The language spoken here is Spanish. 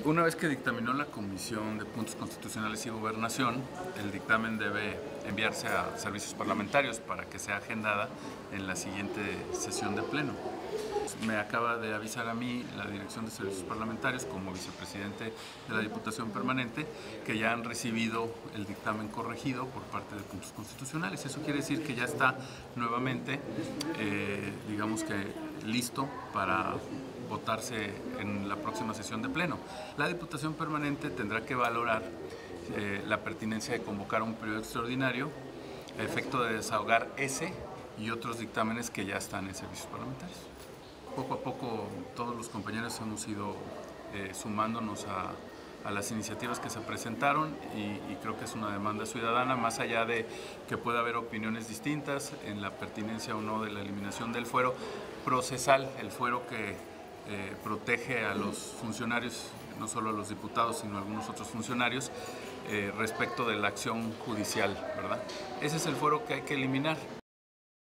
Una vez que dictaminó la Comisión de Puntos Constitucionales y Gobernación, el dictamen debe enviarse a servicios parlamentarios para que sea agendada en la siguiente sesión de pleno. Me acaba de avisar a mí la Dirección de Servicios Parlamentarios, como vicepresidente de la Diputación Permanente, que ya han recibido el dictamen corregido por parte de Puntos Constitucionales. Eso quiere decir que ya está nuevamente, digamos que listo para votarse en la próxima sesión de pleno. La Diputación Permanente tendrá que valorar la pertinencia de convocar un periodo extraordinario a efecto de desahogar ese y otros dictámenes que ya están en servicios parlamentarios. Poco a poco todos los compañeros hemos ido sumándonos a las iniciativas que se presentaron y creo que es una demanda ciudadana, más allá de que pueda haber opiniones distintas en la pertinencia o no de la eliminación del fuero procesal, el fuero que protege a los funcionarios, no solo a los diputados, sino a algunos otros funcionarios, respecto de la acción judicial, ¿verdad? Ese es el fuero que hay que eliminar.